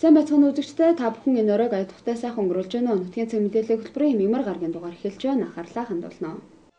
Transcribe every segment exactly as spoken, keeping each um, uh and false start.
Сайн байцгаана үзэгчдээ, та бүхэн энэ оройг аяд сайхан өнгөрүүлж байна уу? Нутгийн цэг мэдээллийн хөтөлбөрийн мэмэр гарагийн дугаар эхэлж байна. Анхаарлаа хандуулна.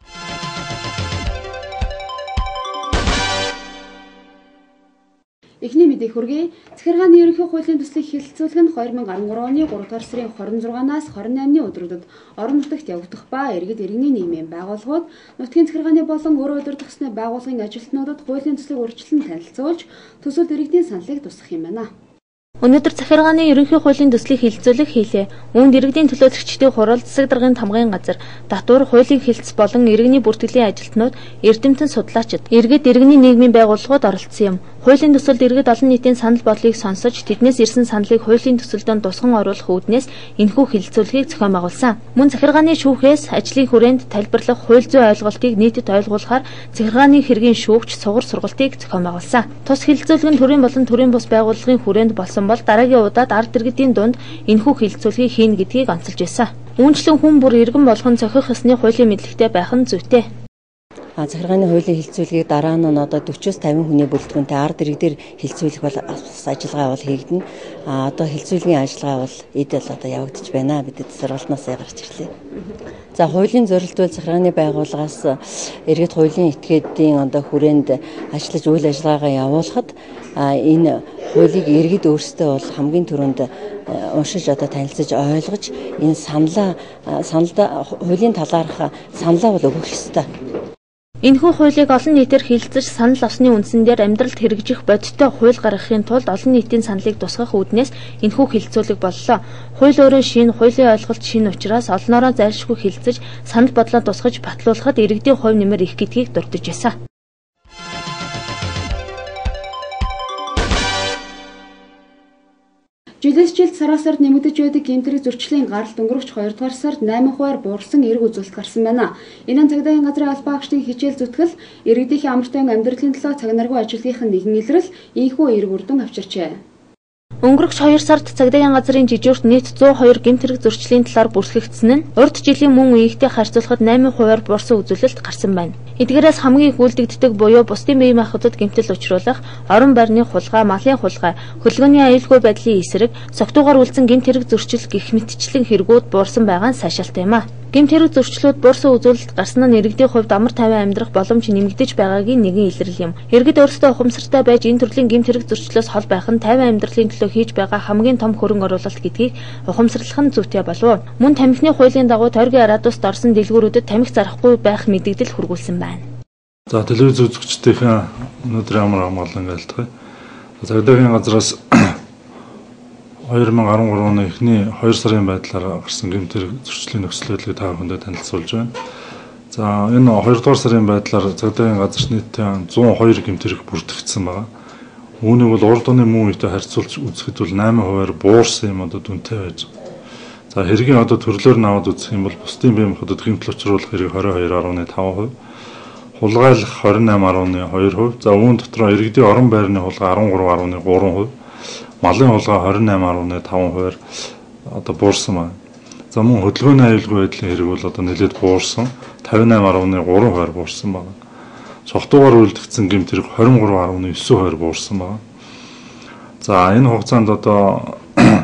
Эхний мэдээг хүргэе. Захиргааны ерөнхий хуулийн төслийг хэлэлцүүлэх нь хоёр мянга арван гурван оны гурав дахь сарын хорин зургаанаас хорин наймны өдрүүдэд орон нутагт явагдах ба иргэд иргэний нийгмийн байгууллагууд, нутгийн захиргааны болон өөрөө удирдахсны байгууллагын ажилтнуудад хуулийн төслийг урьдчилан танилцуулж, төсөлд иргэдийн саналыг тусгах юм байна. Өнөөдөр захиргааны ерөнхий хуулийн төслийг хэлэлцүүлэх хийлээ. Үүнд иргэдийн төлөөлөгчдийн хурал, засаг даргын тамгын газар, татвар, хуулийн хэлэлц болон иргэний бүртгэлийн ажилтнууд, эрдэмтэн судлаачид, иргэд иргэний нийгмийн байгууллагууд оролцсон юм. Хуулийн төсөлд иргэд олон нийтийн санал бодлыг сонсож, тэднээс ирсэн саналыг хуулийн төсөлдөө тусган оруулах үүднээс энэхүү хэлэлцүүлгийг зохион байгуулсан. Мөн захиргааны шүүхээс ажлын хүрээнд тайлбарлах хууль зүйн ойлголтыг нийтэд ойлгуулахаар захиргааны хэргийн шүүгч сугар сургалтыг зохион байгуулсан. Тус хэлэлцүүлэг нь төрийн болон төрийн бус байгууллагын хүрээнд болсон бол дараагийн удаад ард иргэдийн дунд энэхүү хэлэлцүүлгийг хийнэ гэдгийг онцолж байсан. Үүнчлэн хүн бүр иргэн болгон цохих ёсны хуулийн мэдлэгтэй байх нь зүйтэй. А захиргааны хуулийн хэлэлцүүлгийг дараа нь одоо дөрвөөс тавин хүний бүрэлдэхүүнтэй ард иргэдээр хэлэлцүүлэх бол ажиллагаа бол хийгдэнэ. А одоо хэлэлцүүлгийн ажиллагаа бол эд бол одоо явагдаж байна. Бидэд сургалтнаас гарч ирлээ. За хуулийн зорилт бол захиргааны байгууллагаас иргэд хуулийн этгээдийн одоо хүрээнд ажиллаж үйл ажиллагаагаа явуулахад энэ хуулийг иргэд өөрсдөө бол хамгийн түрүүнд уншиж одоо танилцаж ойлгож энэ саналаа саналда хуулийн талаарх саналаа бол өгөх ёстой. Энэхүү хуулийг олон нийтээр хэлэлцэж санал авсны үндсэн дээр амьдралд хэрэгжих бодиттой хууль гаргахын тулд олон нийтийн саналыг тусгах үүднээс энэхүү хэлэлцүүлэг боллоо. Хууль өөрөө шинэ, хуулийн ойлголт шинэ учраас олноороо зайлшгүй хэлэлцэж санал бодлоо тусгаж батлуулахад иргэдийн хувь нэмэр их гэдгийг дурдж байсан. Жилээс жилд сараас сард нэмэгдэж байдаг гэмтрэг зөрчлийн гаралт өнгөрөгч хоёрдугаар сард найман хувиар буурсан эрг үзүүлэлт гарсан байна. Энэ нь цагдаагийн газрын албан агчдын хичээл зүтгэл, иргэдийн амартай амьдралын төлөө цаг наргүй ажиллахын нэгэн илрэл ийхүү эрг үрдэн авчирчээ. Өнгөрөгч хоёр сард цагдаагийн газрын жижүүрт нийт зуун хоёр гэмт хэрэг зөрчлийн талаар бүртгэгдсэн нь урд жилийн мөн үеигтэй харьцуулахад найман хувиар буурсан үзүүлэлт гарсан байна. Эдгээрээс хамгийн их үлдэгддэг буюу бусдын бие махбодод гэмтэл учруулах, орон байрны хулгай, малын хулгай, хөдөлгөөний аюулгүй байдлын эсрэг, согтуугаар үлдсэн гэмт хэрэг зөрчил гэх мэтчлэн хэрэгүүд буурсан байгаа нь сайшаалтай юм а. Гэмт хэрэг зөрчлүүд буурсан үзүүлэлт гарсан нь иргэдийн хувьд амар тайван амьдрах боломж нэмэгдэж байгаагийн нэгэн илрэл юм. Иргэд өөрсдөө ухамсартай байж энэ төрлийн гэмт хэрэг зөрчлөөс хол байх нь тайван амьдралын төлөө хийж байгаа хамгийн том хөрөнгө оруулалт гэдгийг ухамсарлах нь зүйтэй болов. Мөн тамхины хуулийн дагуу тойргийн араадуст орсон дэлгүүрүүдэд тамхи зарахгүй байх мэдэгдэл хүргүүлсэн байна. За телевиз үзэгчдийн өнөөдөр ямар хамгаалан айлтгая. Цагдаагийн газраас хоёр мянга арван гурван оны эхний хоёр сарын байдлаар гарсан гэмт хэрэг зөрчлийн нөхцөл байдлыг та бүхэнд танилцуулж байна. За энэ хоёрдугаар сарын байдлаар цагдаагийн газарт нийтдээ зуун хоёр гэмт хэрэг бүртгэгдсэн байна. Үүнийг бол урд оны мөн үетэй харьцуулж үзэхэд бол найман хувиар буурсан юм одоо дүнтэй байж байгаа. За хэргийн одоо төрлөөр нь аваад үзэх юм бол бусдын бие махбодод гэмтэл учруулах хэрэг двадцать two point five хувь, хулгайлах twenty-eight point two хувь, за үүн дотор иргэдийн орон байрны хулгай thirty-three point three хувь, малын хулгай twenty-nine point five хувиар одоо буурсан байна. За мөн хөдөлгөөний аюулгүй байдлын хэрэг бол одоо нэлээд буурсан, fifty-nine point three хувиар буурсан байна. Цогтуугаар үлдэгдсэн гэмт хэрэг twenty-three point nine хувиар буурсан байна. За энэ хугацаанд одоо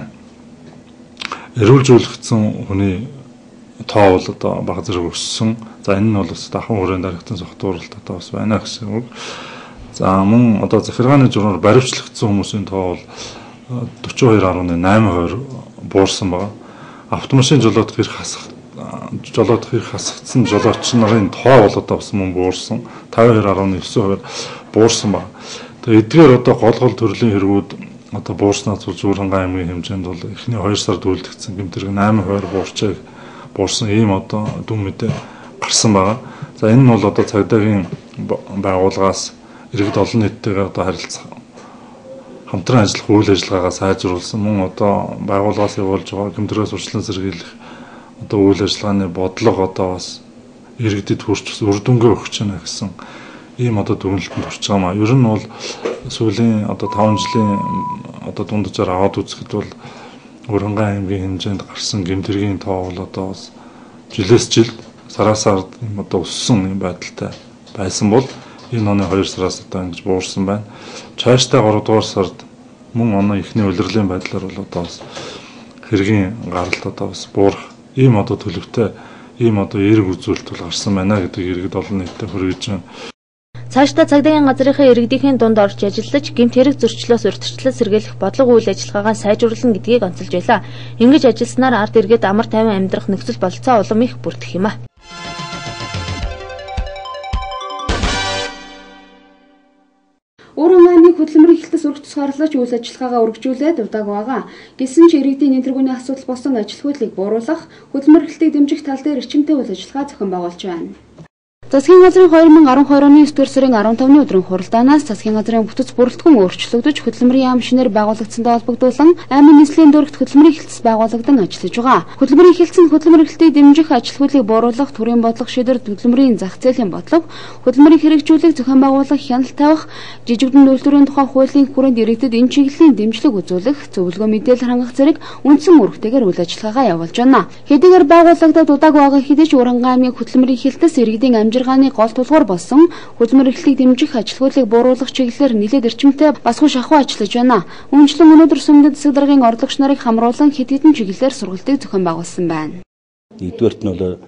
эрүүлжүүлэгдсэн хүний тоо бол одоо бага зэрэг өссөн. За энэ нь бол бас дахин хүрээнд дарагтан цогтууралт одоо бас байна гэсэн үг. За мөн одоо захиргааны журмаар баривчлагдсан хүмүүсийн тоо бол forty-two point nine хувиар буурсан байна. Автомашин жолоодох эрх хасах жолоодох эрх хасагдсан жолооч нарын тоо бол одоо бас мөн буурсан. fifty-two point nine хувиар буурсан байна. Тэгээ эдгээр одоо гол гол төрлийн хэрэгүүд одоо буурснаас болж Өвөрхангай аймгийн хэмжээнд бол эхний хоёр сард үлдэгдсэн гэмт хэрэг eight хувиар буурчээ буурсан ийм одоо дүн мэдээ гарсан байна. За энэ нь бол одоо цагдаагийн байгууллагаас иргэд олон нийттэйгээ одоо харилцах хамтран ажиллах үйл ажиллагаагаа сайжруулсан, мөн одоо байгууллагаас явуулж байгаа гэмт хэрэг зурчлан сэргийлэх одоо үйл ажиллагааны бодлого одоо бас иргэдэд хүрч үр дүнгээ өгч байна гэсэн ийм одоо дүгнэлтэнд хүрч байгаа маа. Ер нь бол сүүлийн одоо five жилийн одоо дунджаар аваад үзэхэд бол Өвөрхангай аймгийн хэмжээнд гарсан гэмт хэргийн тоо бол одоо бас жилээс жил сараас сард одоо өссөн юм байдалтай байсан бол энэ оны two сараас одоо ингэж буурсан байна. Цаашдаа three дугаар сард мөн оноо ихний улирлын байдлаар бол одоо бас хэргийн гаралт одоо бас буурах ийм одоо төлөвтэй ийм одоо эерэг үзүүлэлт бол гарсан байна гэдэг иргэд олон нийтэд хүргэж байна. Цаашдаа цагдаагийн газрынхаа иргэдийн донд орж ажиллаж гэмт хэрэг зөрчлөөс урьдчилан сэргийлэх бодлого үйл ажиллагаагаа сайжруулна гэдгийг онцолж байлаа. Ингэж ажилласнаар ард иргэд амар тайван амьдрах нөхцөл бололцоо улам их бүрдэх юм а. Өөрөөр аймгийн хөдөлмөрийн хэлтс өргөх тусгаарлаж үйл ажиллагаагаа өргөжүүлээд удааг байгаа. Гэсэн ч иргэдийн нэмтргүүний асуудал босон ажил хөдлөлийг бууруулах, хөдөлмөр хэлтийг дэмжих тал дээр эрчимтэй үйл ажиллагаа зохион байгуулж байна. Засгийн газрын хоёр мянга арван хоёр оны есдүгээр сарын арван тавны өдрийн хуралдаанаас засгийн газрын бүтэц бүрэлдэхүүн өөрчлөгдөж хөдөлмөрийн яам шинээр байгуулагдсантай холбогдуулан аймгийн нийслэлийн дөрөвт хөдөлмөрийн хэлтс байгуулагдсан ажиллаж байгаа. Хөдөлмөрийн хэлтс нь хөдөлмөр хэлтийг дэмжих ажил хөдлөлийг бууруулах, төрийн бодлого шийдвэр хөдөлмөрийн зах зээлийн бодлого, хөдөлмөрийн хэрэгжүүлэлт зохион байгуулах, хяналт тавих, жижигдэн үйлдвэрийн тухай хуулийн хүрээнд иргэдэд энэ чиглэлийн дэмжлэг үзүүлэх, зөвлөгөө мэдээлэл хангах зэрэг үндсэн үүрэгтэйгээр үйл ажиллагаагаа явуулж байна. Хэдийгээр байгуулагдаад удааг байгаа хэдий ч Уранга аймгийн хөдөлмөрийн хэлтс иргэдийн амжиргааны гол тулгуур болсон хөдөлмөр эрхлэлийг дэмжих ажил хөдлөлийг бууруулах чиглэлээр нэлээд эрчимтэй басгүй шахуу ажиллаж байна. Үүнчлэн өнөөдөр Сүмдэд засаг даргын орлогч нарыг хамруулан хэд хэдэн чиглэлээр сургалтыг зохион байгуулсан байна. Нэгдүгээрт нь бол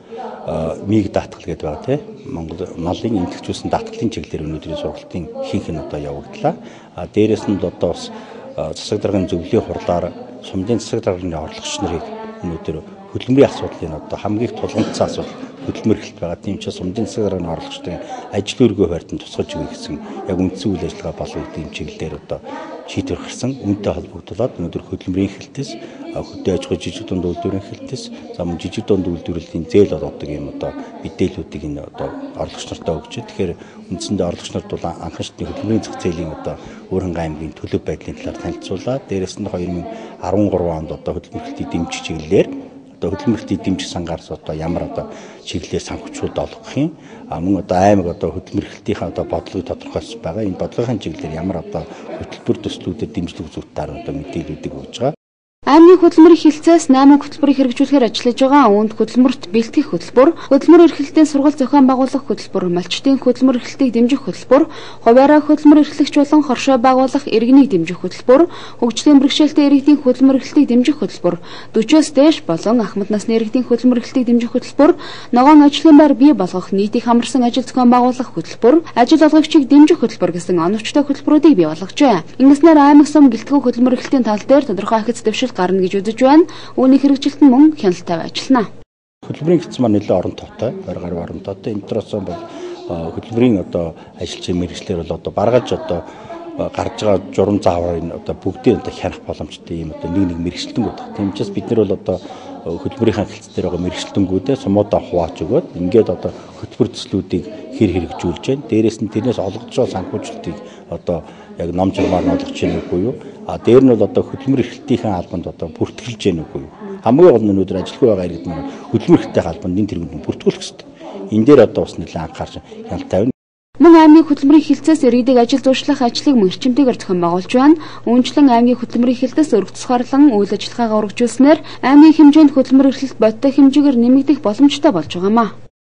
миг даатгал гэдэг байгаа тийм Монгол малын эмтгчүүлсэн даатгалын чиглэлээр өнөөдрийн сургалтын ихэнх нь одоо явагдлаа. А дээрээс нь одоо бас засаг даргын зөвлөлийн хурлаар Сүмдийн засаг даргын орлогч нарыг өнөөдөр хөдөлмөрийн асуудлын одоо хамгийн тулгымцсан асуудал хөдөлмөр хэлт байгаа. Тийм ч Сүмдийн засаг даргын орлогчдын ажил үүргээ хойртон тусгаж өгөх гэсэн яг үндсэн үйл ажиллагаа болов ийм чиглэлээр одоо шийдвэр гарсан. Үүнтэй холбогдуулаад өнөөдөр хөдөлмөрийн хэлтээс хөдөө аж ахуй жижиг дунд үйлдвэрийн хэлтээс за мөн жижиг дунд үйлдвэрлэлийн зээл болоод ийм одоо мэдээллүүдийг энэ одоо орлогч нартаа өгч. Тэгэхээр үндсэндээ орлогч нарт бол анхан шатны хөдөлмөрийн зах зээлийн одоо Уранга аймгийн төлөв байдлын талаар танилцуулаад дээрээс нь хоёр мянга арван гурван онд одоо хөдөлмөр хэлтийг дэмжих чиглэлээр одоо хөдөлмөр хэлтийг дэмжих сангаас одоо ямар одоо чиглэлээр санхүүжүүлэлт олгох юм. А мөн одоо аймаг одоо хөдөлмөр хэлтийнхаа одоо бодлогыг тодорхойлж байгаа. Энэ бодлогын чиглэлээр ямар одоо хөтөлбөр төслүүдэд дэмжлэг үзүүлэлтээр одоо мэдээллүүдийг өгж байгаа. Аймгийн хөдөлмөрийн хэлтсээс найман хөтөлбөрийг хэрэгжүүлэхээр ажиллаж байгаа үүнд хөдөлмөрт бэлтгэх хөтөлбөр, хөдөлмөр эрхлэлтийн сургалт зохион байгуулах хөтөлбөр, малчтын хөдөлмөр эрхлэлтийг дэмжих хөтөлбөр, хуваараа хөдөлмөр эрхлэгч болон хоршоо байгуулах иргэнийг дэмжих хөтөлбөр, хөгжлийн бэрхшээлтэй иргэдийн хөдөлмөр эрхлэлтийг дэмжих хөтөлбөр, дөрвөөс дээш болон ахмад насны иргэдийн хөдөлмөр эрхлэлтийг дэмжих хөтөлбөр, ногоон ажлын байр бий болгох, нийтийг хамарсан ажил зохион байгуулах хөтөлбөр, ажил олгогчийг дэмжих хөтөлбөр гэсэн оновчтой хөтөлбөрүүдийг бий болгожээ. Ингэснээр аймаг сум гэлтгүү хөдөлмөр эрхлэлтийн тал дээр тодорхой ахиц дэвшил гарна гэж үзэж байна. Үүний хэрэгжилт нь мөн хяналт тавь ажиллана. Хөдөлмөрийн хэлтс маань нэлээд орон тоотой, ойр гаруй орон тоотой. Энэ төрөөс бол хөдөлмөрийн одоо ажилчийн мэргэжлэр бол одоо баргаж одоо гарч байгаа журам зааврын одоо бүгдийг одоо хянах боломжтой юм одоо нэг нэг мэргэжилтэнгүүд байна. Тийм учраас бид нар бол одоо хөдөлмөрийн хэлтс дээр байгаа мэргэжилтэнгүүдээ сумуудаа хувааж өгөөд ингээд одоо хөтөлбөр төслүүдийг хэр хэрэгжүүлж байна. Дээрээс нь тэрнээс олгож байгаа санхүүжилтийг одоо яг ном журмаар нь олгож байна уу юу? А дээр нь бол одоо хөдөлмөр эрхлэлтийн албанд одоо бүртгэлж байна уу юу? Хамгийн гол нь өнөөдөр ажилгүй байгаа иргэд маань хөдөлмөр эрхлэлтийн албанд нэн тэргүүнд бүртгүүлэх хэрэгтэй. Энэ дээр одоо бас нэлээд анхаарч хяналт тавина. Мөн аймгийн хөдөлмөрийн хэлтсээс иргэдэг ажил зуршлах ажлыг мөрчмтэйгээр зохион байгуулж байна. Үүнчлэн аймгийн хөдөлмөрийн хэлтсээс өргөц тусгаарлан үйл ажиллагаагаа өргөжүүлснээр аймгийн хэмжээнд хөдөлмөр эрхлэлт бодтой хэмжээгээр нэмэгдэх боломжтой болж байгаамаа.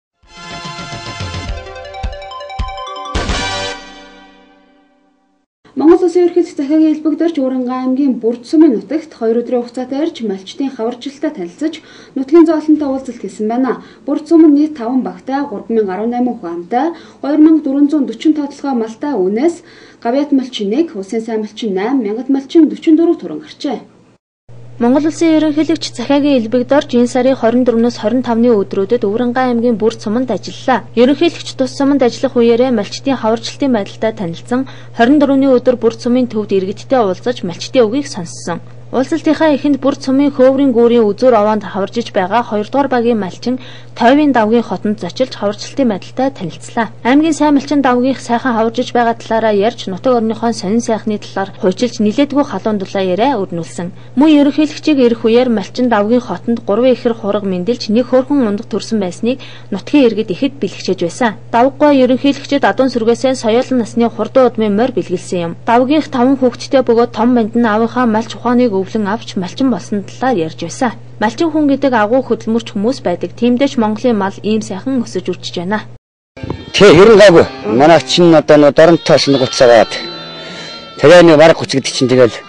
Монгол Улсын ерөнхийлөгч захиагийн элбэгдэрч Уранга аймгийн Бүрд сумын нутагт хоёр өдрийн хугацаатай ирж малчтын хаваржилтаа танилцаж нутгийн зоолонтой уулзалт хийсэн байна. Бүрд сум нь нийт таван багтай гурван мянга арван найман хүн амтай хоёр мянга дөрвөн зуун дөрвөн тоотлогоо малтай үнээс гавьяат малчин нэг, усын сайн малчин найман, мянгат малчин дөрвөн дөрөв төрөн гарчээ. Монгол Улсын ерөнхийлөгч захиагийн элбэгдэрч энэ сарын хорин дөрвнөөс хорин тавны өдрүүдэд Уранга аймгийн Бүрд суманд ажиллалаа. Ерөнхийлөгч тус суманд ажиллах үеэрээ малчтын хаваржилтын байдалтай танилцсан хорин дөрөвний өдөр Бүрд сумын төвд иргэдтэй уулзаж малчтын үгийг сонссон. Уулзалтынхаа эхэнд Бүрд сумын хөврийн гүүрийн үзүүр овоонд хаваржиж байгаа хоёрдугаар багийн малчин Тойвын давгийн хотод зочилж хаваржилтын байдалтай танилцлаа. Аймгийн сайн малчин давгийнх сайхан хаваржиж байгаа талаараа ярьж нутаг орныхон сонин сайхны талаар хуйчилж нилээдгүй халуун дулаан яриа өрнүүлсэн. Мөн ерөнхийлөгчийг ирэх үеэр малчин давгийн хотод гурван ихэр хураг мэндэлж нэг хөөрхөн ундаг төрсөн байсныг нутгийн иргэд ихэд бэлгчээж байсан. Давггүй ерөнхийлөгчд адуун сүргээсээ соёолын насны хурдан удмын морь бэлгэлсэн юм. Давгийнх таван хүүхэдтэй бөгөөд том банд нь аавынхаа малч ухааныг өвлөн авч малчин болсон талаар ярьж байсан. Малчин хүн гэдэг агуу хөдөлмөрч хүмүүс байдаг. Тиймдээч Монголын мал ийм сайхан өсөж үржиж байна. Тэ хэрэн гайгүй. Манай чинь одоо нөө доронтой сонгоцсоод. Тэгээ нэг бараг хүч гэдэг чинь тэгэл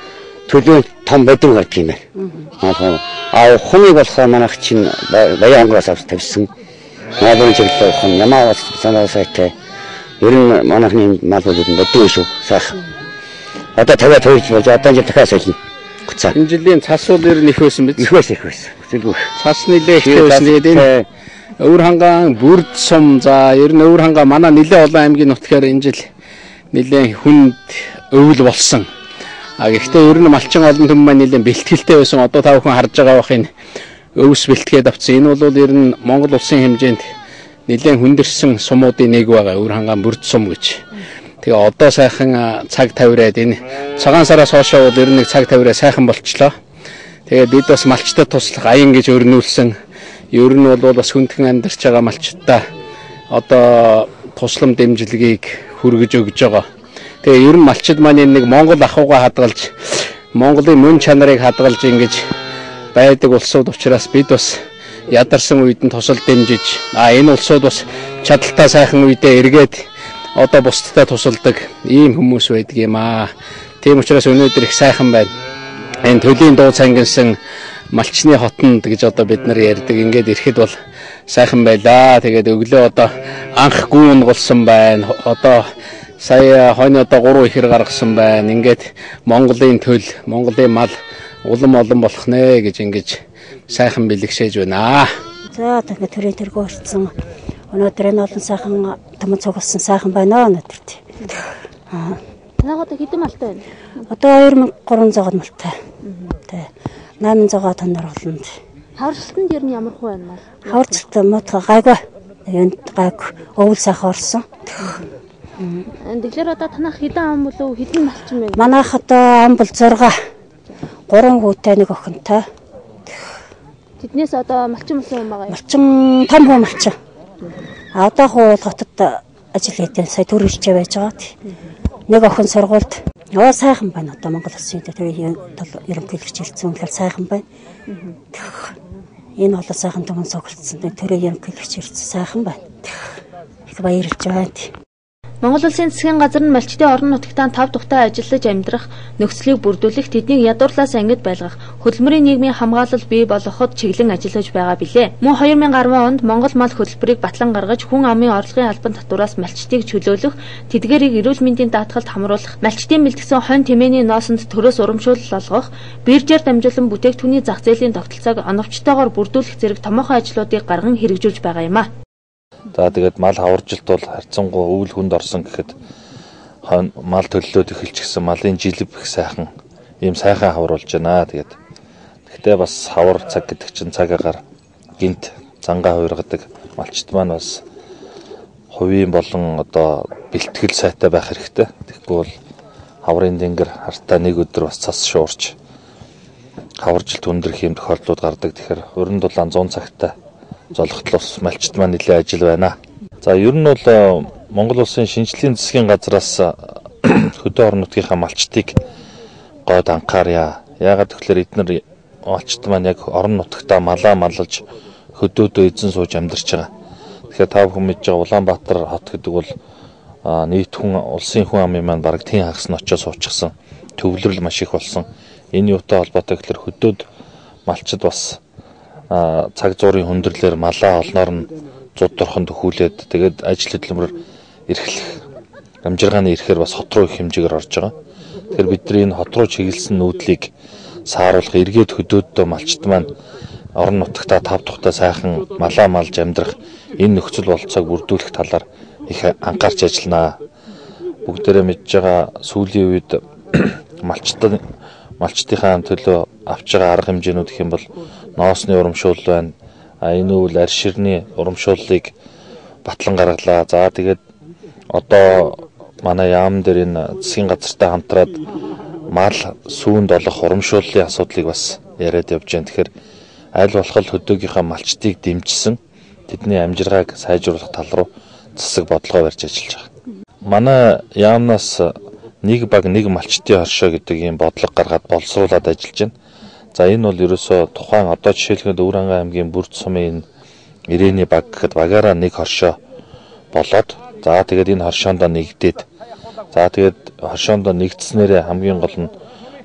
төлөв том бодим гарч юм байна. Аа хүний болохоор манайх чинь баян онгоос авч тавьсан. Малын чиглэл хон ямаа санаа сайтай. Ер нь манайхны мал болоод бодим шүү. Сайхан. Одоо тавиад тавьж болж одоо жил дахиад солино. Гуцаа. Энэ жилийн цас бол ер нь их байсан биз? Их байсан их байсан. Зэрэг. Цас нилээ их байсан. Тэгээд энэ Өвөр хангаан бүрд сум за ер нь Өвөр хангаа манай нилээ олон аймгийн нутгаар энэ жил нилээ хүнд өвөл болсон. А гэхдээ ер нь малчин олон хүмүүс маань нилээ бэлтгэлтэй байсан. Одоо та бүхэн харж байгаа бах энэ өвс бэлтгээд авцсан. Энэ бол ер нь Монгол улсын хэмжээнд нилээ хүндэрсэн сумуудын нэг байгаа. Өвөр хангаан бүрд сум гэж. Тэгээ одоо сайхан цаг тавираад энэ цагаан сараас хоошоо бол ер нь цаг тавираа сайхан болчлоо. Тэгээ бид бас малчтад туслах аян гэж өрнүүлсэн. Ер нь бол бас хүндхэн амьдарч байгаа малчтаа одоо туслам дэмжлэгийг хүргэж өгж байгаа. Тэгээ ер нь малчид маань нэг Монгол ахуйгаа хадгалж, Монголын мөн чанарыг хадгалж ингэж байдаг улсууд учраас бид бас ядарсан үед нь тусал дэмжиж, а энэ улсууд бас чадaltaа сайхан үедээ эргээд одоо бусдтай тусалдаг ийм хүмүүс байдаг юм аа. Тийм учраас өнөөдөр их сайхан байна. Энэ төлийн дуу цангинсан малчны хотонд гэж одоо бид нар ярьдаг. Ингээд ирэхэд бол сайхан байлаа. Тэгээд өглөө одоо анх гүүн голсон байна. Одоо сая хойно одоо гурван ихэр гаргасан байна. Ингээд Монголын төл, Монголын мал улам олон болох нэ гэж ингэж сайхан бэлгшээж байна. За тэгээд төрийн тэргүү орсон. Өнөөдөр энэ олон сайхан том цугласан сайхан байна өнөөдөр. Аа. Танайд одоо хэдэн малтай байна? Одоо хоёр мянга гурван зуун малтай. Тэ. восемь зуун тоннор олонд. Хавралтанд ер нь ямар хөө байна мал? Хавралт модго гайгүй. Энд гайг өвөл сайхан орсон. Энд тэгэхээр одоо танах хэдэн ам болов хэдэн малчин байна? Манайх одоо ам бол зурга. гурван хүүтэй нэг охинтой. Тэднээс одоо малчин болсон юм байгаа юу? Малчин том хүү малчин. А одоо хуу хотод ажил хийдэг сая төр ирчээ байж байгаа. Нэг охин сургуульд оо сайхан байна одоо Монгол улсын төрийн ерөнхийлөгч ирсэн үнэхээр сайхан байна. Энэ бол сайхан том цогцолцсон төрийн ерөнхийлөгч ирсэн сайхан байна. Их баярлж байна. Монгол улсын засгийн газар нь малчтын орон нутагтаа тав тухтай ажиллаж амьдрах нөхцөлийг бүрдүүлэх, тэднийг ядуурлаас ангид байлгах, хөдөлмөрийн нийгмийн хамгаалал бий болгоход чиглэн ажиллаж байгаа билээ. Мөн две тысячи десять онд Монгол мал хөтөлбөрийг батлан гаргаж, хүн амын орлогын албан татвараас малчтыг чөлөөлөх, тэдгээрийг эрүүл мэндийн даатгалд хамруулах, малчтын бэлтгэсэн хонь тэмээний ноосонд төрөөс урамшуул олгох, биржээр дамжуулан бүтээгдэхүүний зах зээлийн тогтолцоог оновчтойгоор бүрдүүлэх зэрэг томоохон ажлуудыг гарган хэрэгжүүлж байгаа юм а. За тэгээд мал хаваржилт бол харьцангуй өвөл хүнд орсон гэхэд мал төлөлөөд эхэлж гисэн малын жилб их сайхан ийм сайхан хавруулж байна. Тэгээд гэхдээ бас хавар цаг гэдэг чинь цаг агаар гинт зангаа хуургадаг малчт маань бас хувийн болон одоо бэлтгэл сайтай байх хэрэгтэй. Тэгэхгүй бол хаврын дэнгэр хартаа нэг өдөр бас цас шуурч хаваржилт өндрөх юм тохиолдлууд гардаг. Тэгэхээр өрөнд дулаан цуун цагтай золготлоос малчт маань нэлээд ажил байна. За ер нь бол Монгол улсын шинжлэлийн засгийн газраас хөдөө орон нутгийнхаа малчтыг гоод анхаарья. Яагаад гэвэл эдгээр малчт маань яг орон нутгтаа малаа маллаж хөдөөдөө эзэн сууж амьдарч байгаа. Тэгэхээр та бүхэн мэдж байгаа Улаанбаатар хот гэдэг бол нийт хүн улсын хүн амын маань бараг тийм хагас нь очиж суучихсан. Төвлөрөл маш их болсон. Энэ юутай холбоотой гэхээр хөдөөд малчд бас цаг зуурын хүндрэлээр малаа олноор нь зуд дорхонд өхүүлээд тэгээд ажил хөдөлмөрөөр эрхлэх амжиргааны ирэхээр бас хот руу их хэмжээгээр орж байгаа. Тэгэхээр бидний энэ хот руу чиглэсэн нүүдлийг сааруулах эргээд хөдөөдөө малчт маань орон нутагтаа тав тухтай сайхан малаа малж амьдрах энэ нөхцөл болцоог бүрдүүлэх талаар их анхаарч ажилланаа. Бүгдээрээ мэдж байгаа сүүлийн үед малчтын малчтынхаа төлөө авч байгаа арга хэмжээнүүд гэх юм бол ноосны урамшуул байна. А энэ үйл арь ширний урамшууллыг батлан гаргалаа. За тэгээд одоо манай яам дээр энэ засгийн газартай хамтраад мал сүүнд олох урамшууллын асуудлыг бас яриад явж байна. Тэгэхээр аль болох хөдөөгийнхаа малчтыг дэмжсэн тэдний амжиргааг сайжруулах тал руу засаг бодлого барьж ажиллаж байгаа. Манай яамнаас нэг баг нэг малчтын оршоо гэдэг ийм бодлого гаргаад боловсруулад ажиллаж байна. За энэ бол ерөөсөө тухайн одоо жишээлбэл Өвөрхангай аймгийн Бүрд сумын ирээний баг гэхэд багаараа нэг хоршоо болоод за тэгээд энэ хоршоондоо нэгдээд за тэгээд хоршоондоо нэгдснээрээ хамгийн гол нь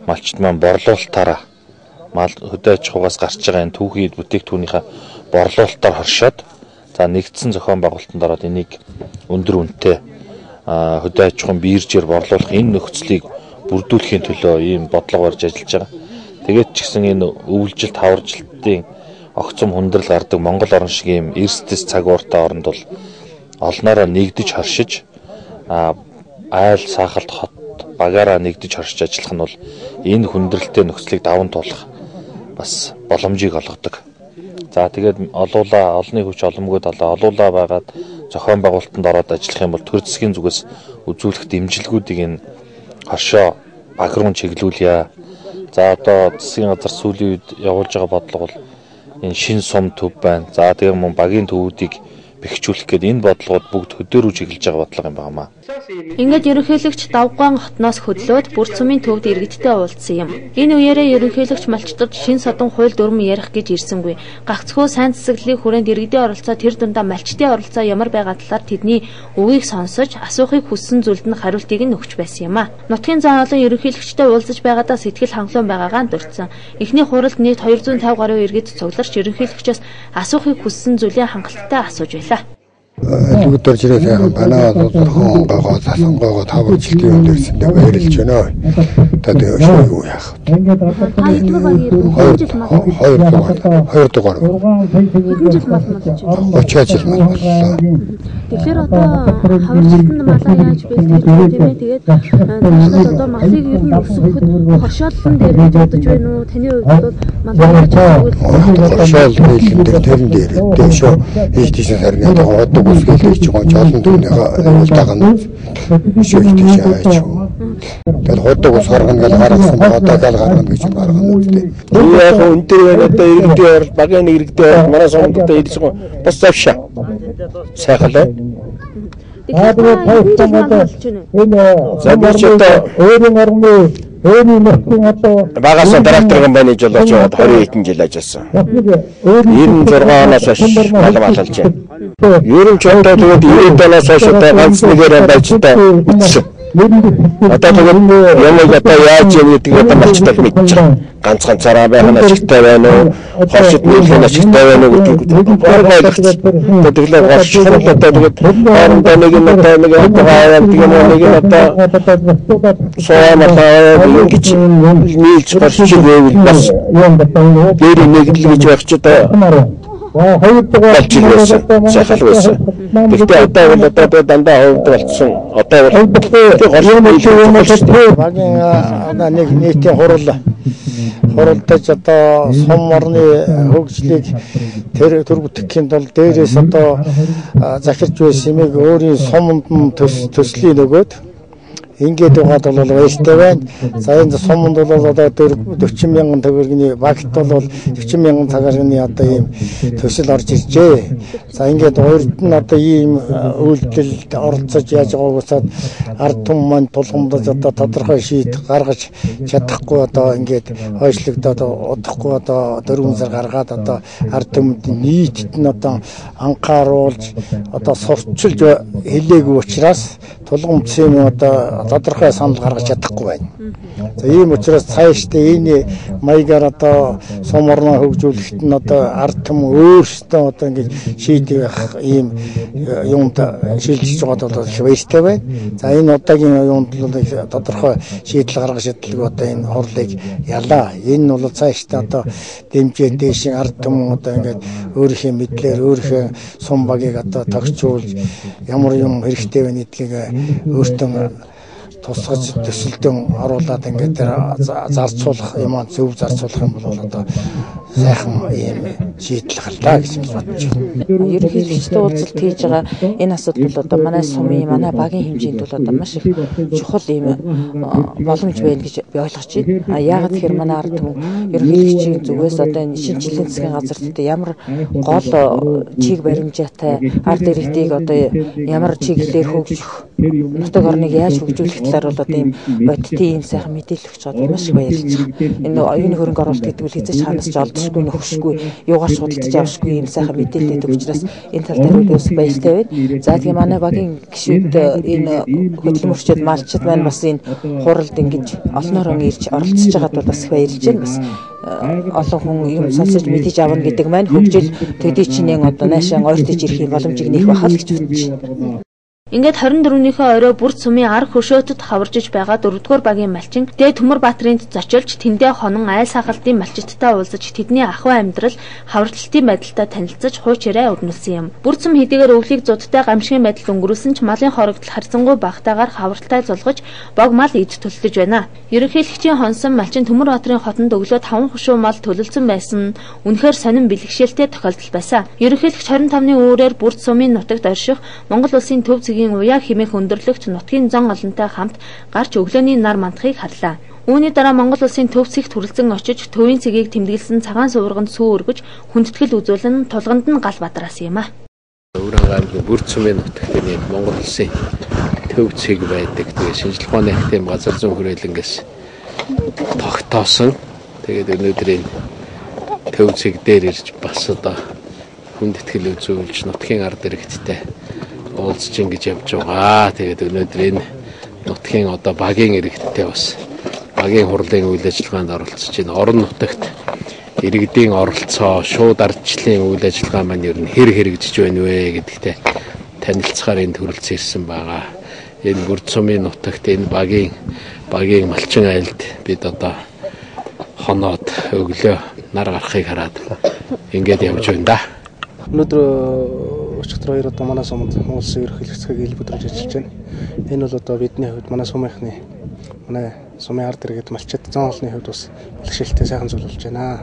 малчд маань борлуулалтаараа мал хөдөө аж ахуйгаас гарч байгаа энэ түүхий бүтээгдэхүүнийхээ борлуулалтаар хоршоод за нэгдсэн зохион байгуулалтанд ороод энийг өндөр үнэтэй хөдөө аж ахуйн биржээр борлуулах энэ нөхцөлийг бүрдүүлэхийн төлөө ийм бодлого барьж ажиллаж байгаа. Тэгээд ч гэсэн энэ өвлжилт хаваржилтын огцом хүндрэл гардаг Монгол орн шиг ийм эрсдэс цаг ууртай оронд бол олноороо нэгдэж хоршиж айл сахалт хот багаараа нэгдэж хоршиж ажиллах нь бол энэ хүндрэлтэй нөхцөлийг даван туулах бас боломжийг олгодог. За тэгээд олуулаа олонний хүч оломгүй талаа олуулаа байгаад зохион байгуулалтанд ороод ажиллах юм бол төр засгийн зүгээс үзүүлэх дэмжлэгүүдийг энэ хоршоо баг руу чиглүүлье. За одоо засгийн газар сүүлийн үед явуулж байгаа бодлого бол энэ шин сум төв байна. За тэгээд мөн багийн төвүүдийг бэхжүүлэх гээд энэ бодлогод бүгд хөдөө рүү чиглэж байгаа бодлого юм байна. Ингээд ерөнхийлөгч Давгаан хотноос хөдлөөд Бүрд сумын төвд иргэдтэй уулзсан юм. Энэ үеэрээ ерөнхийлөгч малчдад шин содон хууль дүрм ярих гэж ирсэнгүй. Гагцхүү сайн засаглалын хүрээнд иргэдийн оролцоо тэр дундаа малчдын оролцоо ямар байгаа талаар тэдний өвийг сонсож асуухыг хүссэн зүйлд нь хариултыг нь өгч байсан юм а. Нутгийн зан олон ерөнхийлөгчтэй уулзаж байгаадаа сэтгэл хангалуун байгаагаа дурдсан. Эхний хуралд нийт хоёр зуун тавь гаруй иргэд цугларч ерөнхийлөгчөөс асуухыг хүссэн зүйлийн хангалттай асууж байлаа. Өдөр жирээ сайхан банаа хон гогоо засангоо таварчлтын өндөрсөндөө баярлж байна. Тэгээд юу яах вэ? Хоёр дугаар хоёр дугаар. Очиж байна. Тэгэхээр одоо хавралтанд малаа яаж бэлтгэж тийм ээ тэгээд таашаад одоо малыг ер нь өсгөхөд хошооллон дээр бодож байна уу? Таны хувьд бол малаа яаж бэлтгэж хошоол бэлтгэх тэрэн дээр дэшөө ийш тийш харна одоо үсгэлж байгаа ч олон түүнийхээ уултаагаа нь шийдэж яач. Тэгээд ходог ус гаргана гал гаргасан одоо гал гаргана гэж гаргана үстэй. Энэ яг өндөр байна одоо иргэдийн орол багийн иргэдийн орол манай сонгодод ирсэн бас завшаа. Сайхалаа. Тэгэхээр энэ замч одоо өөрийн орны өөрийн нөхцөл одоо багаас директор компани жолооч яваад двадцать хэдэн жил ажилласан. девяносто шесть оноос хойш мал маллж байна. Ерөн ч одоо тэгээд девяносто оноос хойш одоо ганц нэгээр байж та үтсэн. Одоо тэгээд ямар одоо яаж юм гэдгийг одоо малчтай мэдж байгаа. Ганц ганцаараа байх нь ашигтай байна уу? Хоршид нийлэх нь ашигтай байна уу гэдгийг баг ойлгоц. Тэгээд хоршид одоо тэгээд хоорондоо нэг нь одоо нэг одоо тийм нэг нь одоо соомалаа гэж нийлж хоршиж байвал бас дээр нэгдэл гэж байх ч одоо хоёр дугаар сайхан байсан. Гэхдээ одоо бол одоо дандаа хөвд болцсон. Одоо бол багийн одоо нэг нийтийн хурал хуралдаж одоо сум орны хөгжлийг тэр төр бүтэхийн тулд дээрээс одоо захирч байсан юмыг өөрийн сумд нь төслийн нөгөөд ингээд байгаад бол баяртай байна. За энэ суманд бол одоо forty мянган төгрөгийн багт бол forty мянган цагаарны одоо ийм төсөл орж иржээ. За ингээд хоёрд нь одоо ийм үйлдэлд оролцож яаж байгааг усаад ард түмэн маань тулгамдаж одоо тодорхой шийд гаргаж чадахгүй одоо ингээд хойшлогдоод удахгүй одоо дөрвөн сар гаргаад одоо ард түмэнд нийтэд нь одоо анхааруулж одоо сурчилж хэлээгүй учраас тулгамдсан одоо тодорхой санал гаргаж чадахгүй байна. За ийм учраас цаашдаа энэ маягаар одоо сум орноо хөгжүүлэхэд нь одоо ард түмэн өөрсдөө одоо ингэж шийдэх ийм юмд шилжиж байгаад бол их баяртай байна. За энэ удаагийн юмд бол тодорхой шийдэл гаргаж чаддаг одоо энэ хурлыг ялаа. Энэ нь бол цаашдаа одоо дэмжээ дэшин ард түмэн одоо ингэж өөрийнхөө мэдлэр өөрийнхөө сум багийг одоо тогтчуулж ямар юм хэрэгтэй байна гэдгийг өөртөө тусгаж төсөлдөн оруулаад ингээд зарцуулах юм аа зөв зарцуулах юм бол одоо сайхан ийм шийдэл гарлаа гэж бодож байна. Ерөнхийлөгчтэй уулзалт хийж байгаа энэ асуудал бол одоо манай сумын манай багийн хэмжээнд бол одоо маш их чухал ийм боломж байна гэж би ойлгож байна. А яагаад тэгэхээр манай ард түмэн ерөнхийлөгчийн зүгээс одоо энэ шинжилгээний засгийн газарт одоо ямар гол чиг баримжаатай ард иргэдийг одоо ямар чиглэлээр хөгжих нутаг орныг яаж хөгжүүлэх талаар бол одоо ийм бодитын ийм сайхан мэдээлэл өгч байгаад маш их баярлж байгаа. Энэ оюуны хөрөнгө оруулалт гэдэг үл хэзээ ханасч олдсгүй нөхөшгүй юугаар шуудалдаж явшгүй ийм сайхан мэдээлэл өгч учраас энэ тал дээр бас баяртай байна. За тэгээ манай багийн гишүүд энэ хөдөлмөрчд малчд маань бас энэ хуралд ингэж олноор ирж оролцож байгаад бол бас баярлж байна. Бас олон хүн юм сонсож мэдэж авна гэдэг маань хөгжил төдий чинээ одоо наашаа ойртож ирэх юм боломжийг нээх бахал гэж бодож байна. Ингээд хорин дөрөвнийхөө орой Бүрд сумын арга хөшөөтөд хаваржиж байгаа дөрөвдүгээр багийн малчин Дээд Төмөр Баатрын зочилж тэндээ хонон айл сахалтын малчидтай уулзаж тэдний ахуй амьдрал хавралтын байдалтай танилцаж хуучираа өрнүүлсэн юм. Бүрд сум хэдийгээр өвлийг зудтай гамшигын байдал өнгөрүүлсэн ч малын хорогдол харьцангуй багтаагаар хавралтай зулгаж бог мал эд төлдөж байна. Ерөнхийлөгчийн хонсон малчин Төмөр Баатрын хотонд өглөө таван хушуу мал төлөлдсөн байсан нь үнэхээр сонин бэлгшээлтэй тохиолдол байсан. Ерөнхийлөгч хорин тавны үүрээр Бүрд сумын нутагт орших Монгол улсын төв уяа хэмээх өндөрлөгч нутгийн зон олонтой хамт гарч өглөөний нар мандахыг харлаа. Үүний дараа Монгол улсын төв цэгт хүрэлцэн очиж төвийн цэгийг тэмдэглэсэн цагаан суурганд сүү өргөж хүндэтгэл үзүүлэн тулганд нь гал бадраасан юм а. Өвөрхөн аймгийн Бүрд сумын нутагт нэг Монгол улсын төв цэг байдаг. Тэгээ шинжлэх ухааны академи газар зүйн хүрээлэнгээс тогтоосон. Тэгээд өнөөдөр энэ төв цэг дээр ирж бас одоо хүндэтгэл үзүүлж нутгийн ард иргэдтэй уулзч ингэж явж байгаа. Тэгээд өнөөдөр энэ нутгийн одоо багийн иргэдтэй бас багийн хурлын үйл ажиллагаанд оролцож байна. Орон нутагт иргэдийн оролцоо, шууд ардчлалын үйл ажиллагаа маань ер нь хэр хэрэгжиж байна вэ гэдэгтээ танилцахаар энд хүрэлцэн ирсэн байгаа. Энэ Бүрд сумын нутагт энэ багийн багийн малчин айлд бид одоо хоноод өглөө нар гарахыг хараад ингэж явж байна да. Өнөөдөр өчигдөр хоёр одоо манай сумд Монгол Улсын ерөнхийлөгчийг ил бүдрэж ажиллаж байна. Энэ бол одоо бидний хувьд манай сумынхны манай сумын ард иргэд малчид зан олонны хувьд бас бэлгшээлтэй сайхан зүйл болж байна.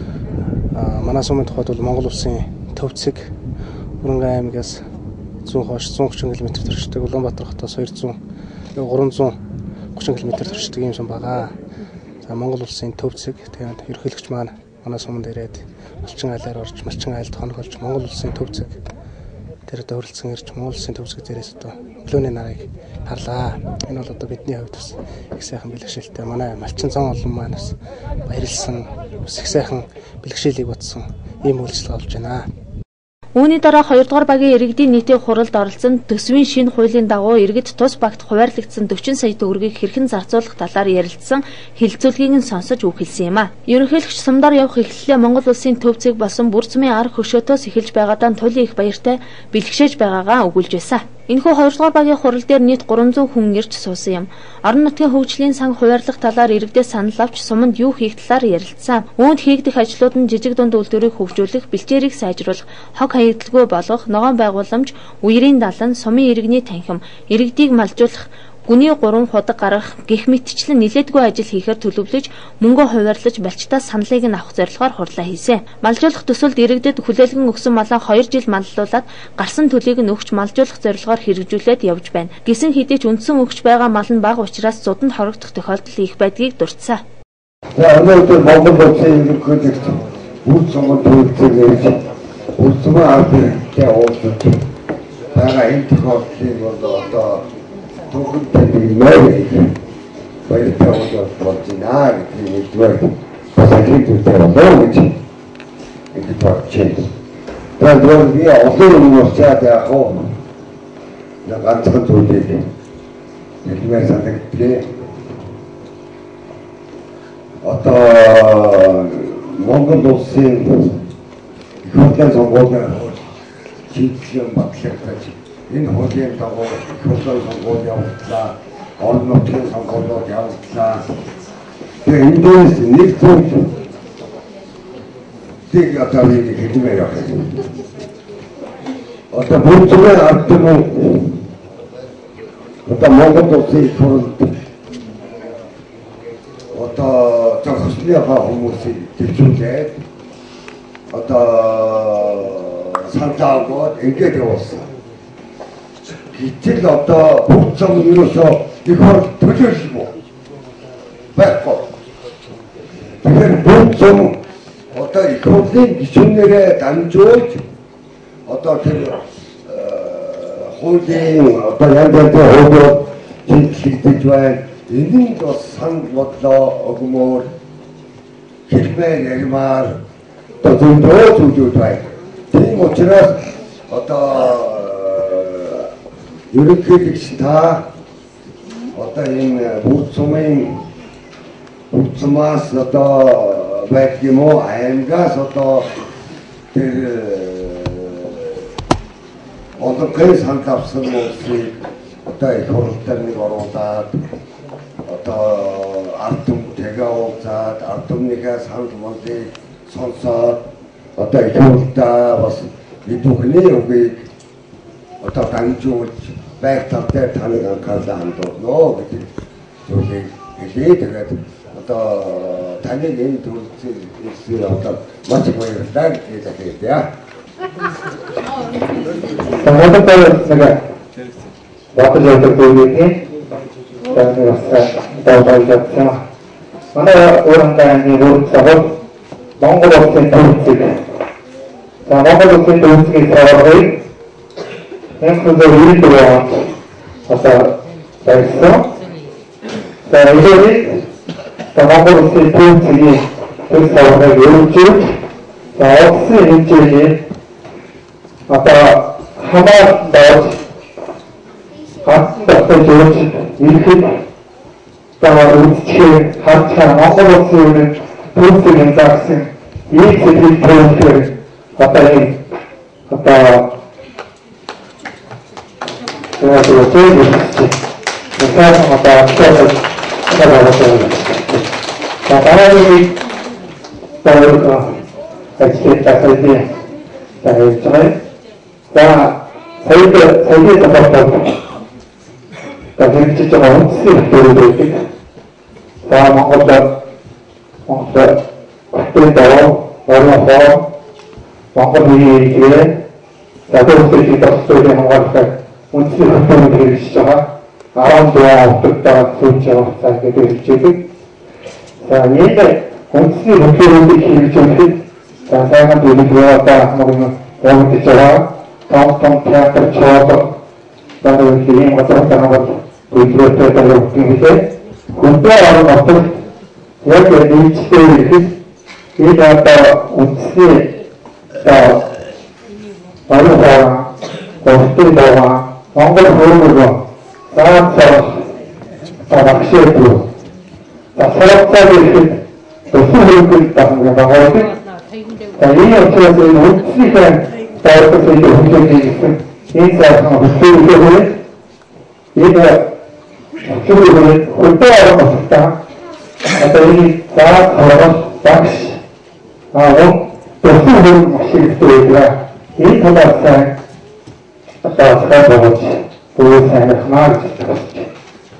Аа манай сумын тухайд бол Монгол Улсын төв цэг Хөрөнгө аймгаас зүүн хойш зүүн гучин км төрчдөг, Улаанбаатар хотоос двести гурамзуун гучин км төрчдөг юм сум байгаа. За Монгол Улсын төв цэг тэгээд ерөнхийлөгч маань манай суманд ирээд малчин айлаар орж малчин айлд хоноголж Монгол Улсын төв цэг тэр одоо хөрөлцөн ирж Монгол Улсын төв цэг дээрээс одоо өглөөний нарыг харлаа. Энэ бол одоо бидний хувьд бас их сайхан бэлгшээлтэй. Манай малчин зан олон маань бас баярлсан, бас их сайхан бэлгшээлийг батсан ийм үйлчлэг болж байна. Үүний дараа хоёрдугаар багийн иргэдийн нийтийн хуралд оролцсон төсвийн шинэ хуулийн дагуу иргэд тус багт хуваарлагдсан дөрвөн сая төгрөгийг хэрхэн зарцуулах талаар ярилцсан хэлэлцүүлгийг нь сонсож үхэлсэн юм а. Ерөнхийлөгч сумдаар явах эхлэлээ Монгол Улсын төв цэг болсон Бүрд сумын арга хөшөөтөөс эхэлж байгаадаа туйлын их баяртай бэлгшээж байгаагаа өгүүлж байсан. Энэхүү хоёрдугаар багийн хурал дээр нийт гурван зуун хүн ирж суусан юм. Орон нутгийн хөгжлийн сан хуваарлах талаар иргэдээс санал авч суманд юу хийх талаар ярилцсан. Үүнд хийгдэх ажлууд нь жижиг дунд үйлдвэрийг хөгжүүлэх, бэлчээрийг сайжруулах, хог хаягдалгүй болгох, ногоон байгууламж, үерийн далан, сумын иргэний танхим, иргэдийг малжуулах, гүний гурван худаг гаргах гэх мэтчлэн нэлээдгүй ажил хийхээр төлөвлөж мөнгө хуваарлаж балчтаас саналыг нь авах зорилгоор хурлаа хийсэн. Малжуулах төсөлд иргэдэд хүлээлгэн өгсөн малаа хоёр жил маллуулад гарсан төлийг нь өгч малжуулах зорилгоор хэрэгжүүлээд явж байна. Гэсэн хэдий ч үндсэн өгч байгаа мал нь бага учраас зуданд хорогдох тохиолдол их байдгийг дурдсан. Өнөөдөр Монгол Улсын ерөнхийлөгч Бүрд сумын төлөвлөгөөг Бүрд сумын ард иргэдтэй уулзаж байгаа энэ тохиолдлыг одоо Төгөнд нэр баяртай болж байна гэдэг нэгдүгээр бас хэлбэртэй болоо гэж ингэж бодчихъя. Тэгээд би олон юм уусаад яг хоо нэг ганцхан зүйлээ хэлмээр санагдтыг. Одоо Монгол Улсын их хурлын сонгуулийн чиглэл батлагдаж энэ хуулийн дагуу их хурлын сонгуул явууллаа, орон нутгийн сонгуулиуд явууллаа. Тэгээ эндээс нэг зүйл тийг одоо нэг хэлмээр явах. Одоо Бүрд сумын ард түмэн одоо Монгол Улсын их хурлд одоо зохисныхаа хүмүүсийг төвчүүлээд одоо санджаагууд ингэж явуулсан. Гэтэл одоо Бүрд сум ерөөсөө их хурл төлөөлсөн байхгүй. Тэгэхээр Бүрд сум одоо их хурлын гишүүнээрээ дамжуулж одоо тэр хуулийн одоо янз янзын хуулиуд шийдэж байна. Энийг бас санал бодлоо өгмөр хэлмээр ярмаар одоо зөндөө зүйлүүд байна. Тийм учраас одоо ерөнхийлөгч та одоо энэ бүрд сумын бүрд сумаас одоо байдаг юм уу? Аймгаас одоо тэр одоогийн санал авсан улсыг одоо их хурлаар нэг оруулаад одоо ард түмтэйгээ уулзаад ард түмнийхээ санал бодлыг сонсоод одоо их хурлаа бас бидүүхний үгийг одоо дамжуулж байг тал дээр таныг анхаарлаа хандуулнаа гэдэг зүйлийг хэлээ. Тэгээд одоо таныг энэ төлөвлөсөн одоо маш их баярлалаа гэж хэлээ. Танайд нэг батал явдаг зүйлээ танаас даалгавар манай өөрөнгөний бүрд савд Монгол улсын төлөвлөсөн. За Монгол улсын төлөвлөсний саврыг энэ зүйлийг үйлдвэрлэж одоо байсан. За энэ Монгол улсын төлөвлөсний тэр саврыг өөрчилж за улсын хэмжээний одоо хамаар доод хаттай жуулж ирэхэд тавар үсчээ хатчаа Монгол улсын төлөвлөсний заагсан ийм зүйл төлөвлөөр одоо энэ одоо 제가 그 제일 제가 아까 처음에 찾아봤어요. 자, 다음이 따르고 같이 따라서 자, 이제 자, 세계 세계 잡았다고. 자, 이제 좀 어떻게 되는지. 자, 뭔가 뭔가 그때도 얼마나 뭔가 이게 나도 그렇게 답변을 한 것 운치 활동을 들으시잖아. 아람도와 어떻다 소리처럼 살게 되시지. 자, 얘네 운치 활동을 들으시지. 자, 사용한 돈이 들어왔다. 먹으면 너무 듣잖아. 다음통 대학을 쳐서 나도 이렇게 왔다 갔다 하고 돈이 들어왔다고 웃기는데 군대와는 어떤 여기에 네 집에 이렇게 얘가 운치 자, 어려워. 어떻게다가 몽골 보험으로 나와서 낚시했고 사업자들이 또 수익을 있다는 게 나오거든. 이 업체에서 우측에 나와서 이제 운전이 있음 인사하고 수익을 때문에 얘가 수익을 홀대하고 없었다. 이 나와서 낚시하고 또 수익을 낚시를 또 얘가 이 도박사에 아까 제가 먹었지. 보호사에 하나를 찍었지.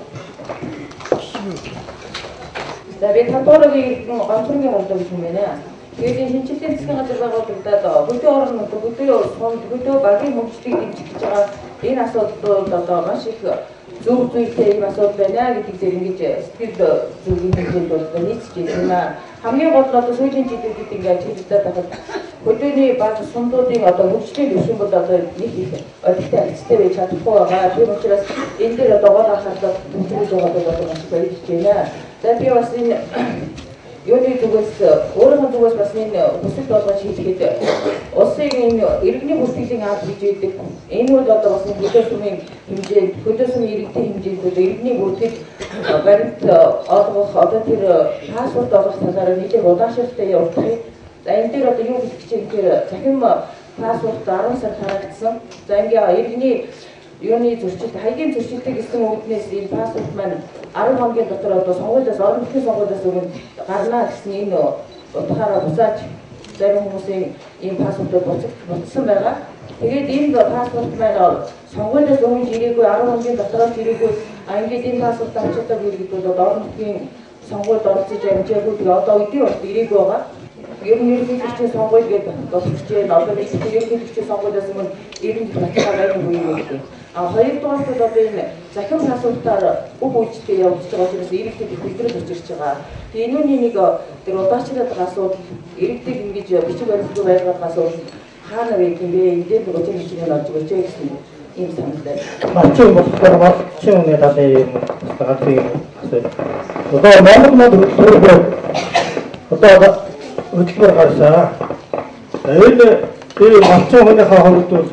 За би татварыг гонцоргийн болдог хүмэнэ. Тэгээд шинжилгээ засгийн газар байгуулагдаад хөдөө орон хөдөө сумд хөдөө багийн мөнгөчлийг дэмжих гэж байгаа энэ асуудлууд одоо маш их зөв зүйлтэй юм асуудал байна гэдгийг зэрэг ингэж сэтгэл зүгийн хэмжээнд бол нийцж байна. Хамгийн гол нь одоо сүүлийн жилүүдэд ингээд хэлдэг байхад хөдөөний баг сумдуудын одоо хөгжлийн түвшин бол одоо нэг их олигтой ажилтай байж чадахгүй байгаа. Тийм учраас энэ дээр одоо гол анхаарал төвлөрүүлж байгаа бол маш баярлж байна. За би бас энэ юуны зүгээс өөрийнхөө зүгээс бас энэ хүсэлт болгож хийхэд улсын энэ иргэний бүртгэлийн арга гэж үүдэг. Энэ бол одоо бас хөдөө сумын хэмжээнд хөдөө сумын иргэдийн хэмжээнд бол иргэний бүртгэл баримт олгох одоо тэр паспорт олгох талаараа нэлээд удаашралтай явуулах. За энэ дээр одоо юу гэж хэлэхээр захин паспорт арван сар харагдсан. За ингээ иргэний юуны зөрчилд хаягийн зөрчилдөг гэсэн үгнээс энэ паспорт маань арван хоногийн дотор одоо сонгуулиас орон нутгийн сонгуулиас өмнө гарна гэсэн энэ утгаараа бусаач зарим хүмүүсийн энэ паспортыг буцсан байгаа. Тэгээд энэ паспорт маань сонгуулиас өмнө ирээгүй арван хоногийн дотор ирээгүй а ингээд энэ паспорт авчдаг иргэд бол орон нутгийн сонгуульд оролцож амжаагүй тэгээд одоо үдийн урт ирээгүй байгаа. Ер нь ерөнхийлөгчийн сонгуул гэдэг боловч одоо нэг ерөнхийлөгчийн сонгуулиас өмнө ирэн баталгаа гайгүй юм гэдэг. А хоёрдугаарт бол одоо энэ захин паспортоор бүх үйлчлэл явуулж байгаа учраас иргэдэд их хүлрэл учирч байгаа. Тэгээ энэний нэг тэр удаачраад байгаа асуудал иргэдэг ингэж бичиг баримтгүй байгаад байгаа асуудал хаана вэ юм бэ? Эндээ нөгөө тийм хэмжээгээр олж өгч гэсэн ийм санал байна. Малчин болохоор малчин үнэ талын юм гадрын одоо Монгол мод төрөө одоо хөтөлбөр гарсан. Энэ энэ малчин хүнийхээ хувьд бол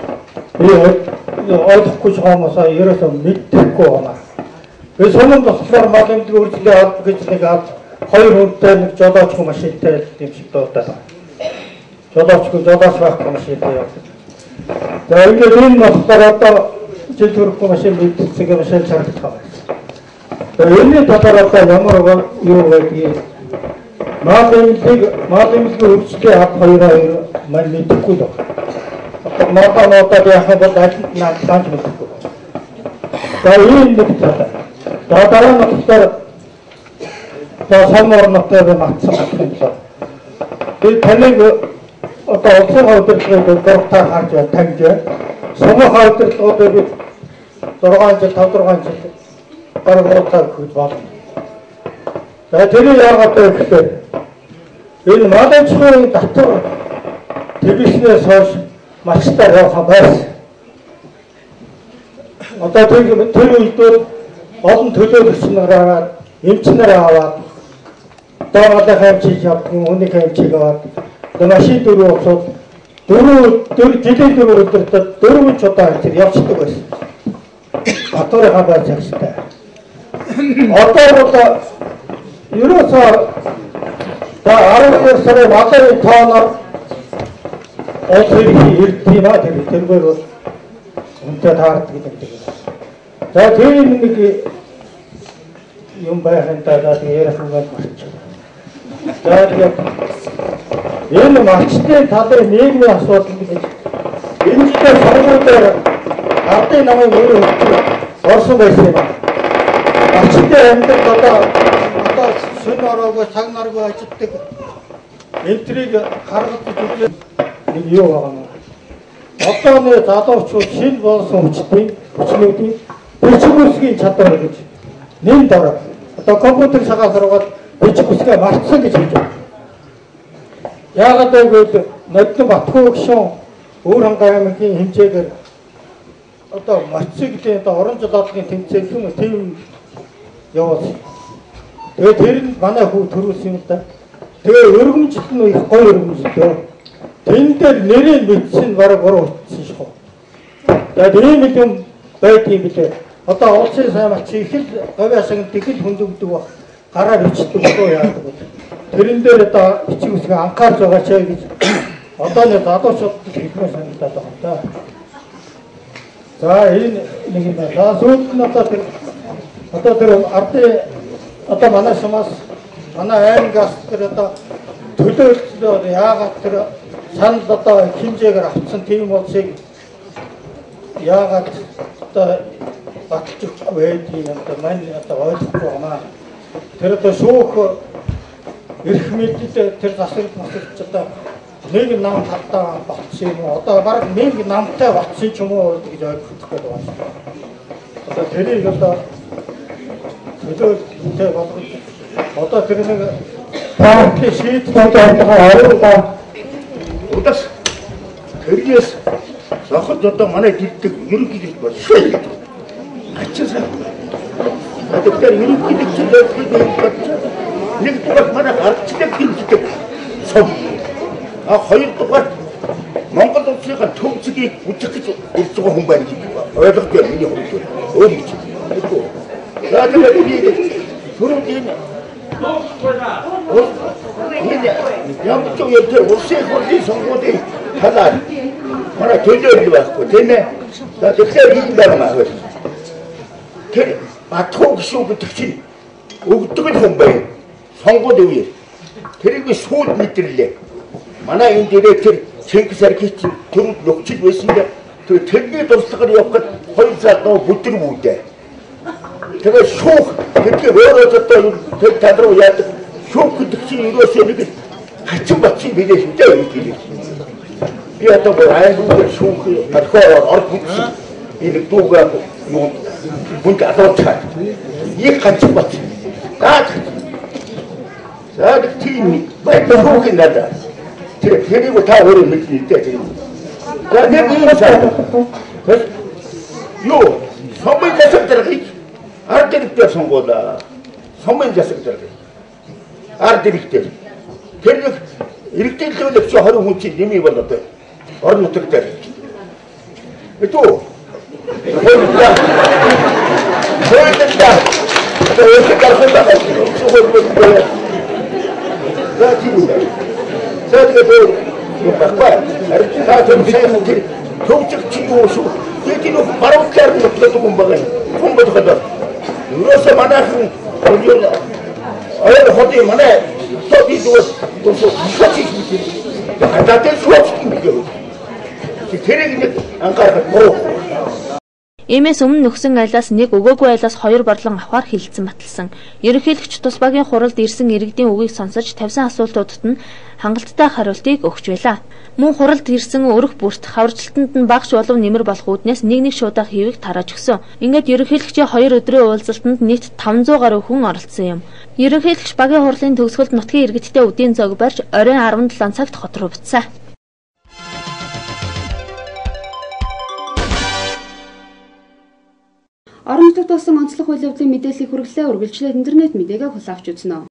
би ойлгохгүй жоомосоо ерөөсөө мэдхгүй байна. Би сонин болохоор мал эмнэлэг үржилгээ авах гэж нэг хоёр хүнтэй нэг жолоочгүй машинтай юм шиг дуудаа. Жолоочгүй жолооч байхгүй машинтай явдаг. За ингээд энэ болохоор одоо жил төрөхгүй машин мэддэг машин чарагдах байна. Тэгээ энэ талаар одоо ямар юу байдгийг мал эмнэлэг мал эмнэлэг үржилгээ авах хоёроо мань мэдхгүй л байна. Одоо модонуудад яхаа бол аль нь тааж мэдхгүй. За энэ нэг талаа. За дараа нь болохоор за самуурнатай матсан байна. Би таныг одоо улсын удирдлагыг дөрөвтөр харж байна таньж байна. Сумын удирдлагуудыг би дөрвөн жил тавд дөрвөн жил гаргуулдаг гэж байна. За тэр яагаад гэвэл энэ малчгийн татвар тэглэснээс хойш малчтаар явах байсан. Одоо тэр тэр үйлдэл олон төлөөлөгч нараа эмчнэр аваад доогоо хэмжиж явдаг үнийг хэмжиж аваад машин дөрөв усууд дөрөв дөрөв жилийн дөрөв өдөртөд дөрвөн ч удаа тэр явцдаг байсан. Батураа байж явцтай. Одоо бол ерөөсөө та арван хоёр сарын малын тооноор олонний ирд юм а тэр тэргээр бол үнтэй таардаг гэдэг. За тэр нэг юм байхын таа тэр ярих юм байна. За тэгээд энэ малчтын талын нийгмийн асуудал гэж энэ жилээр сонгуульд ардын намын өөрөө орсон байсан юм. Малчтын амьдрал одоо одоо шүн ороогүй цаг наргүй ажилладаг энтрийг харгалж үзэх нэг юу байгаа юм. Одоо нэг залуучууд шин болсон хүчтэй хүчнүүдийн бичиг үсгийн чадвар гэж нэм дороо. Одоо компьютер шагаа сургаад бичиг үсгээ мартсан гэж хэлж байна. Яагаад гэвэл Нодон Батхуу гишүүн Өөр хангай аймгийн хэмжээгээр одоо мацгийн одоо орон золоодлогын тэмцээн юм тийм явуулсан. Тэгээд тэр нь манай хүү төрүүлсэн юм да. Тэгээ өргөмжлөл нь их гоё өргөмжлөө. Тэн дээр нэрийг мэдсэн бараг буруу утсан шүү. Тэгээд ийм юм байдгийн билээ. Одоо улсын сайн малч их л говьяасаг тэгэл хүндэгдэг баг. Гараар ичдэг болоо яадаг вэ? Тэрэн дээр одоо бичиг үсгээ анхаарч байгаа ч гэж одоо нэг залуучууд хэлмээр санагдаад байна да. За энэ нэг юм байна. За сүүлд нь одоо тэр одоо тэр ардын одоо манай сумаас манай аймгаас тэр одоо төлөөлөл яагаад тэр санал одоо хэмжээгээр авцсан тийм улсыг яагаад одоо баталж өгөхгүй байдгийг одоо мань одоо ойлгохгүй байна. Тэр одоо шүүх эрх мэдэлд тэр засагт масагч одоо нэг нам талдаа батсан юм уу? Одоо баг нэг намтай батсан ч юм уу гэж ойлгох гээд байна. Одоо тэрийг одоо төлөөлөлтэй болгож одоо тэр нэг парти шийдвэр аваад удаас тэргээс соход одоо манай гиддэг ерөнхийдөө болчихсон. Ачаасаа одоо тэр ерөнхийдөө төлөөлөлт нэг дугаар манай гарчдаг гиндэг сум. А хоёр дугаар Монгол улсынхаа төвцгийг бүжих гэж урьж байгаа хүн байна гэдэг ойлгохгүй миний хувьд. Өөр гэж. За тэгээд би түрүү энэ ямар ч юм тэр улсын хурлын сонгуулийн талаар манай төлөөлөл байхгүй тийм ээ. За тэгэхээр ийм байна. Тэр Батхуу гişүү гэдэг чинь өгдөг хүн байна. Сонгуулийн үеэр тэрийг би сүүл мэдэрлээ. Манай энэ директор Чингис Аргич төрөнд нөхцөл байсан дээр тэр тэрний дурслагаар явхад хоёр сар нөө бүдэр үүдээ. Тэгээд шүүх гэдгийг өөрөө одоо тэр тал руу яадаг шүүх гэдэг чинь ерөөсөө нэг хачин батчин билээ шүү дээ. Би одоо аймаг шүүх орхоор орд бүдсэн энэ дүүгээ юу бүнд алуучаа. Их хачин батчин. Аа. За тийм бай шүүх надаа. Тэр тэрийг та өөрөө мэднэ дээ. За нэг юм шаа. юу сумын засаг даргыг ард иргэдээр сонгуулаа. Сумын засаг даргыг ард иргэдээр тэр нэг иргэдийн төлөвлөгч хорин хүн чинь нэмий бол одоо орон нутагт дээр. Итүү. Хөөдөлдөө. Одоо ඒක гарах байгаа. Шугал. За тийм үү. Сэдгээр юу багбай. Арчаа том сайхан төвчг чи юу шүү. Тэгээд энэ баруунгаар нь бодлоо юм байгаа. Хүн бодлоо. Юусе манайхан юу аяа ходи манай тоди дуус дуус хачиж бит. Адаатай шууч юм гээ. Тэрийг нэг анхаарах гоо. Иймээс өмнө нөхсөн айлаас нэг өгөөгүй айлаас хоёр борлон авахар хилцэн баталсан. Ерөнхийлөгч тус багийн хуралд ирсэн иргэдийн үгийг сонсож тавьсан асуултуудад нь хангалттай хариултыг өгч байлаа. Мөн хуралд ирсэн өрх бүрт хаварчлалтанд нь багш болов нэмэр болох үүднээс нэг нэг шуудаа хийвийг тарааж өгсөн. Ингээд ерөнхийлөгчийн хоёр өдрийн уулзалтанд нийт таван зуун гаруй хүн оролцсон юм. Ерөнхийлөгч багийн хурлын төгсгөлд нутгийн иргэдтэй үдийн зог барьж оройн арван долоо цагт хот руу буцсан. Орон нутагт болсон онцлог үйл явдлын мэдээллийг хүргэлээ үргэлжлээд интернет мэдээг хүлээн авч үзнэ.